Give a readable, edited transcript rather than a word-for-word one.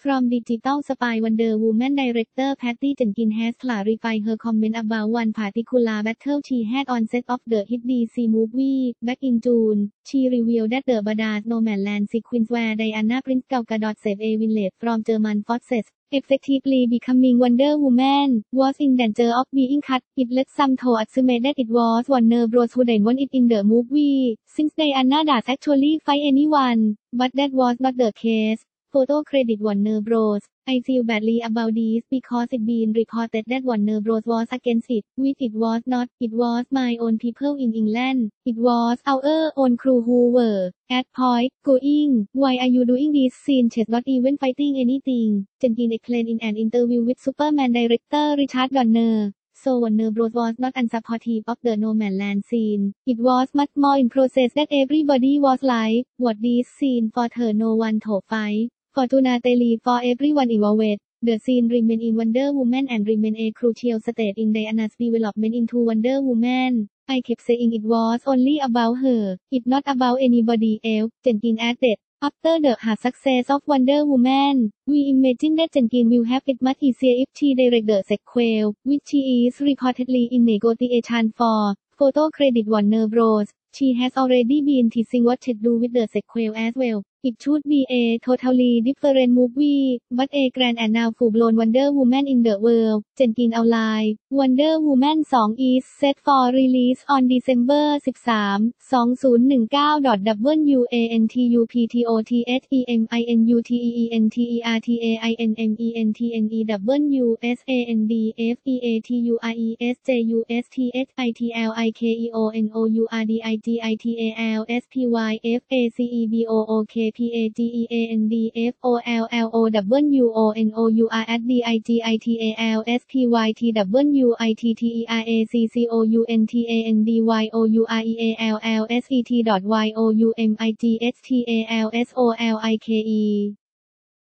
From Digital Spy Wonder Woman director Patty Jenkins has clarified her comment about one particular battle she had on set of the hit DC movie back in June. She revealed that the badass No Man's Land sequence where Diana Prince Gal Gadot saved a village from German forces, effectively becoming Wonder Woman, was in danger of being cut. It led some to assume that it was Warner Bros. Who did want it in the movie, since Diana does actually fight anyone, but that was not the case. Photo credit Warner Bros. I feel badly about this because it been reported that Warner Bros. Was against it, which it was not. It was my own people in England. It was our own crew who were at point going, why are you doing this scene? She's not even fighting anything, Jenkins explained in an interview with Superman director Richard Donner. So Warner Bros. Was not unsupportive of the No Man's Land scene. It was much more in process that everybody was like, what this scene for her no one to fight. Fortunately for everyone involved, the scene remained in Wonder Woman and remained a crucial step in Diana's development into Wonder Woman. I kept saying it was only about her, it's not about anybody else, Jenkins added. After the hard success of Wonder Woman, we imagine that Jenkins will have it much easier if she directs the sequel, which she is reportedly in negotiation for. Photo credit Warner Bros. She has already been teasing what she'd do with the sequel as well. It should be a totally different movie, but a grand and now full-blown Wonder Woman in the world, Jenkins outlined. Wonder Woman 2 is set for release on December 13, 2019.